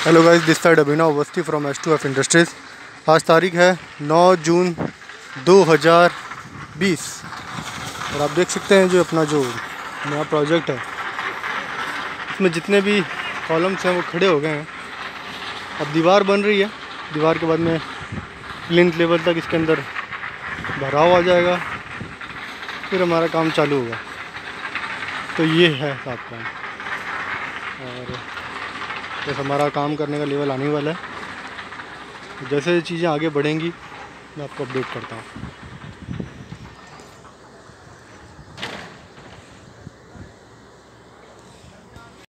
Hello guys, this side Abhinav Awasthi from S2F industries. आज तारीख है 9 जून 2020 और आप देख सकते हैं जो अपना जो नया प्रोजेक्ट है इसमें जितने भी कॉलम्स हैं वो खड़े हो गए हैं। अब दीवार बन रही है, दीवार के बाद में प्लिंथ लेवल तक इसके अंदर भराव आ जाएगा, फिर हमारा काम चालू होगा। तो ये है साफ काम और बस हमारा काम करने का लेवल आने वाला है। जैसे चीज़ें आगे बढ़ेंगी मैं आपको अपडेट करता हूँ।